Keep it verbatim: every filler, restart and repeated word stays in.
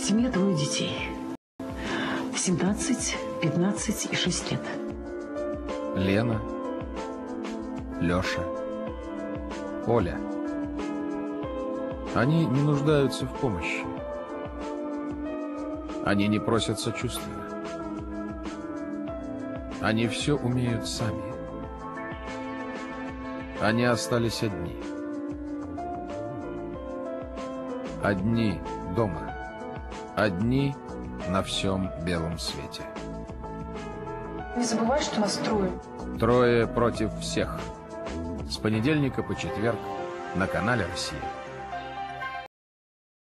семье двое детей. семнадцать, пятнадцать и шесть лет. Лена, Леша, Оля. Они не нуждаются в помощи. Они не просят сочувствия. Они все умеют сами. Они остались одни. Одни дома. Одни на всем белом свете. Не забывай, что нас трое. Трое против всех. С понедельника по четверг на канале «Россия».